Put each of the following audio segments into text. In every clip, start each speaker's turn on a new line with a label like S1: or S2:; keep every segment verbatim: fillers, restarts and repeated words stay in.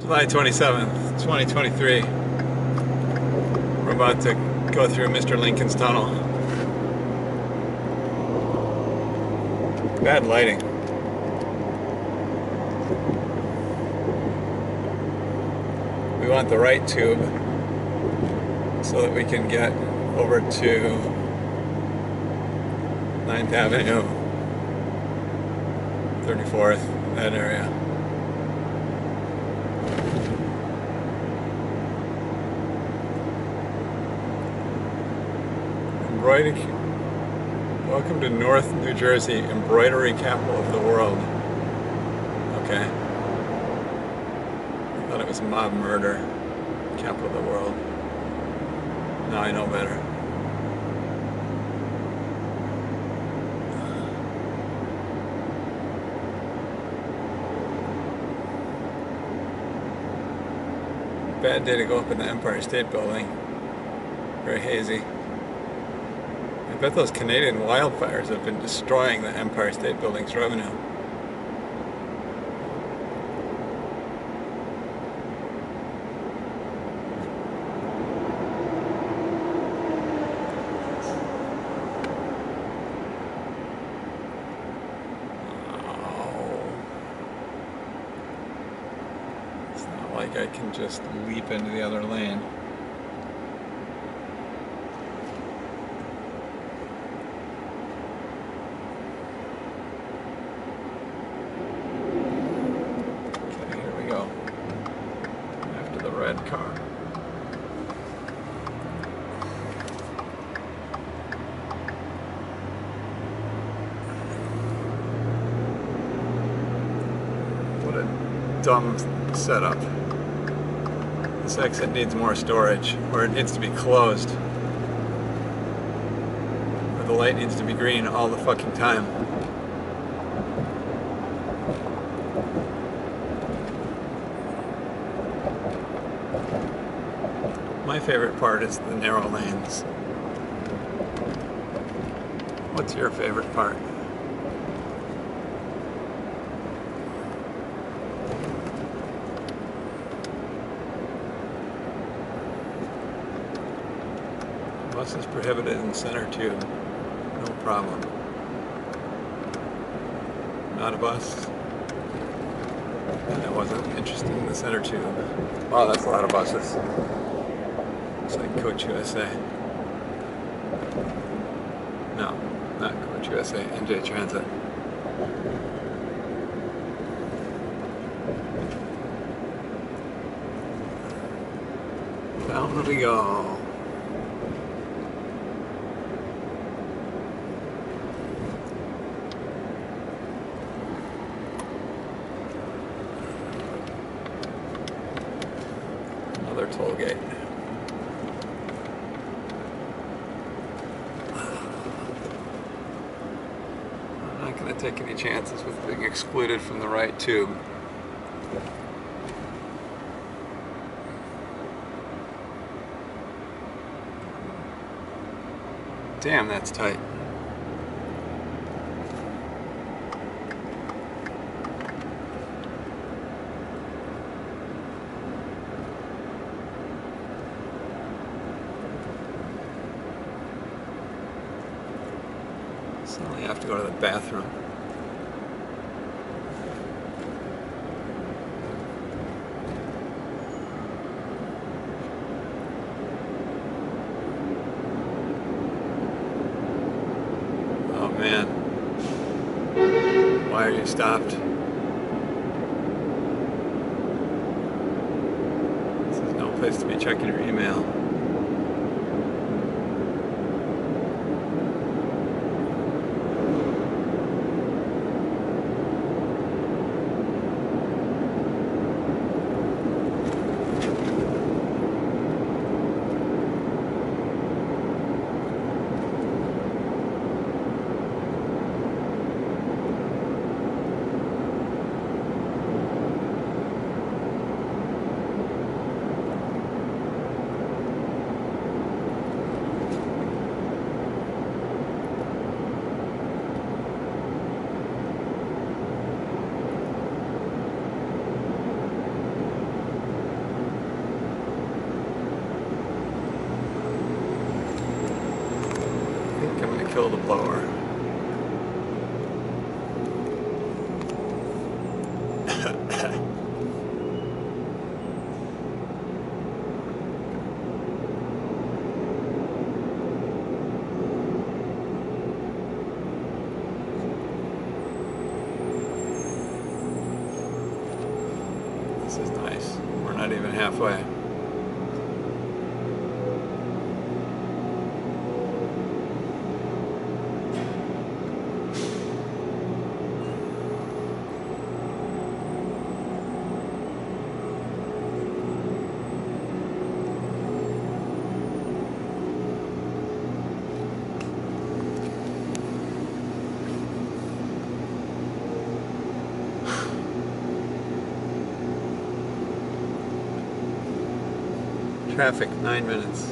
S1: July twenty-seventh, twenty twenty-three. We're about to go through Mister Lincoln's tunnel. Bad lighting. We want the right tube so that we can get over to ninth Avenue, thirty-fourth, that area. Embroidery. Welcome to North New Jersey, embroidery capital of the world. Okay. I thought it was mob murder, capital of the world. Now I know better. Bad day to go up in the Empire State Building. Very hazy. I bet those Canadian wildfires have been destroying the Empire State Building's revenue. It's not like I can just leap into the other lane. Red car. What a dumb setup. This exit needs more storage, or it needs to be closed. Or the light needs to be green all the fucking time. My favorite part is the narrow lanes. What's your favorite part? Bus is prohibited in center tube. No problem. Not a bus. And I wasn't interested in the center tube. Wow, that's a lot of buses. It's like Coach U S A. No, not Coach U S A, N J Transit. Down we go. Another toll gate. I'm not going to take any chances with being excluded from the right tube. Damn, that's tight. Suddenly I have to go to the bathroom. Oh man. Why are you stopped? This is no place to be checking your email. kill the blower. This is nice. We're not even halfway. Traffic, nine minutes.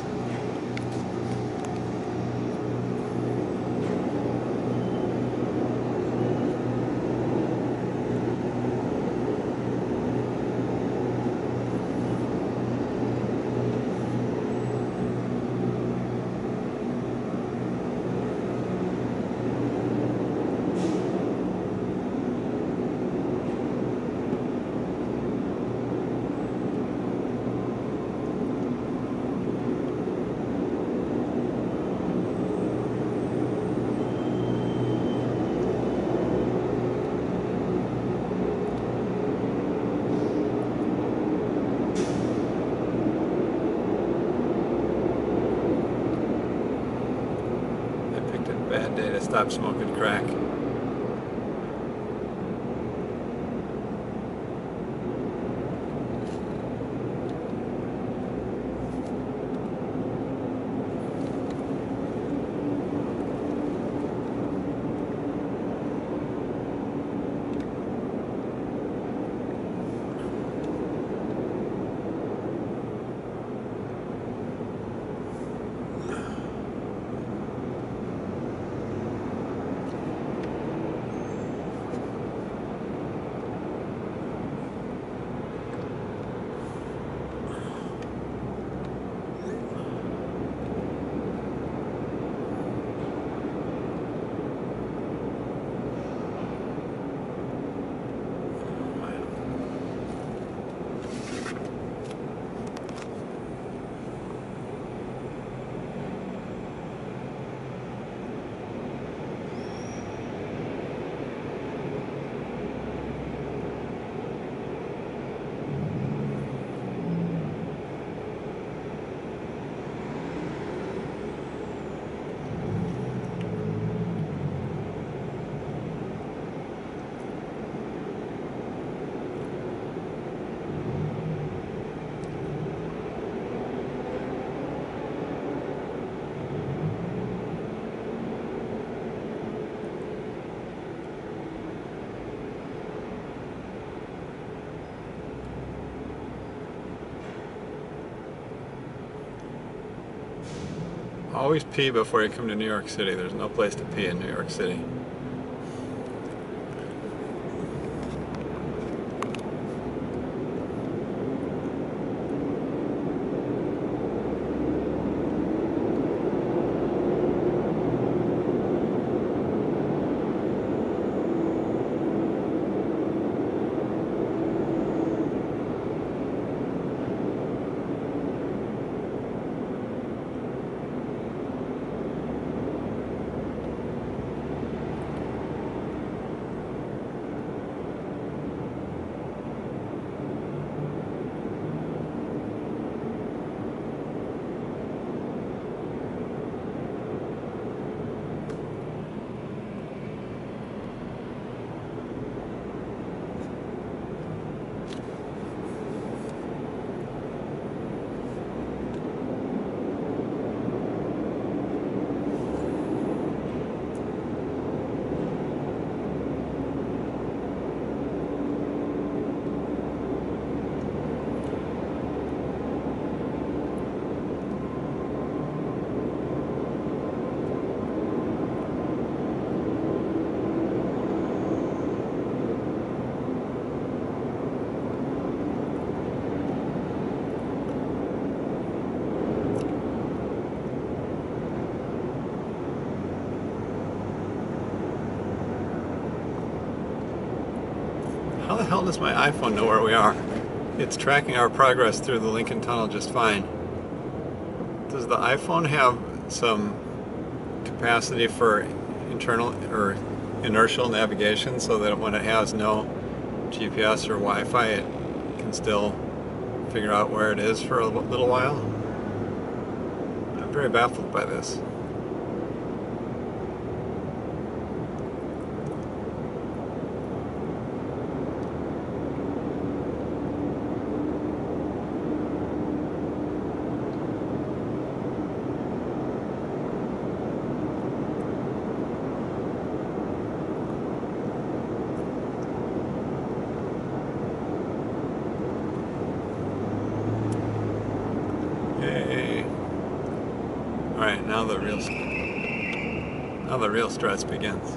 S1: Bad day to stop smoking crack. Always pee before you come to New York City. There's no place to pee in New York City. hell does my iPhone know where we are? It's tracking our progress through the Lincoln Tunnel just fine. Does the iPhone have some capacity for internal or inertial navigation so that when it has no G P S or Wi-Fi it can still figure out where it is for a little while? I'm very baffled by this. Yay. Alright, now the real now the real stress begins.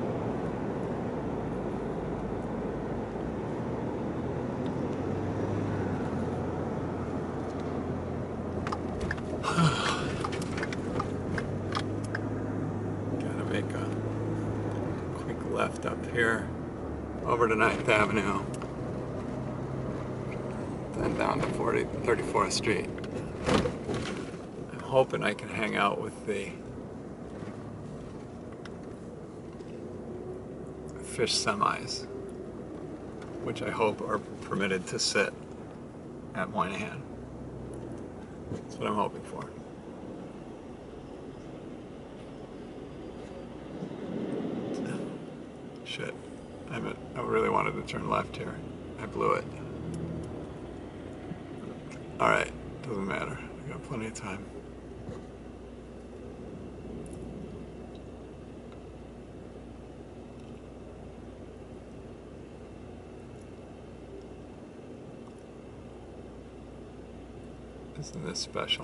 S1: Gotta make a quick left up here over to ninth Avenue, then down to thirty-fourth Street. I'm hoping I can hang out with the fish semis, which I hope are permitted to sit at Moynihan. That's what I'm hoping for. Shit. I meant, I really wanted to turn left here. I blew it. Alright, doesn't matter. I got plenty of time. Isn't this special?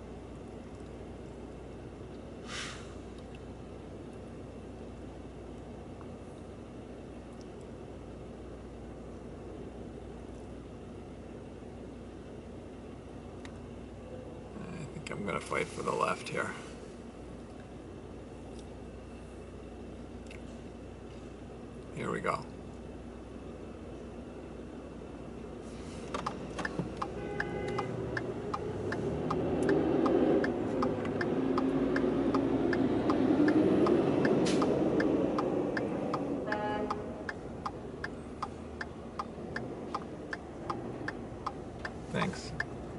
S1: I'm going to fight for the left here. Here we go. Thanks.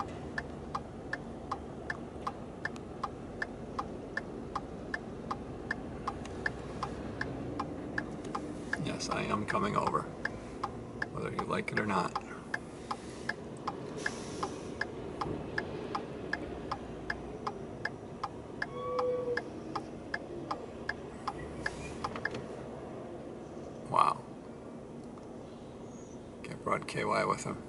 S1: Yes, I am coming over, whether you like it or not. Wow. Okay, brought K Y with him.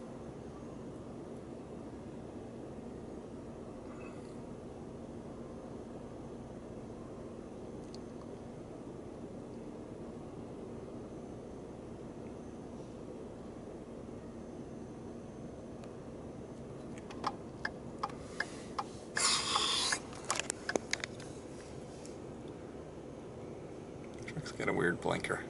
S1: Truck's got a weird blinker.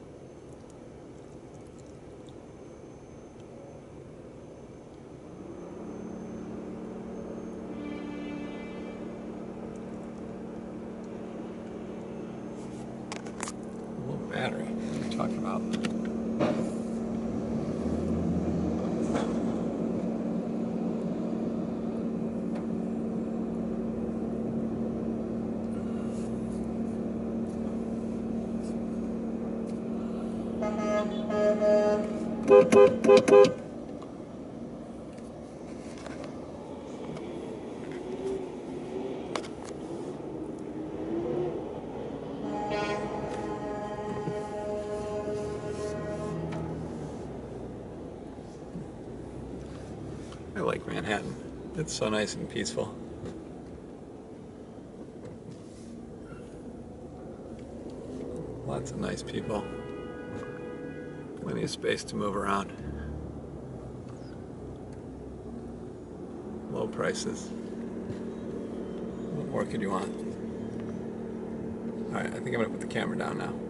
S1: Low battery. What are you talking about? I like Manhattan. It's so nice and peaceful. Lots of nice people. Plenty of space to move around. Low prices. What more could you want? Alright, I think I'm going to put the camera down now.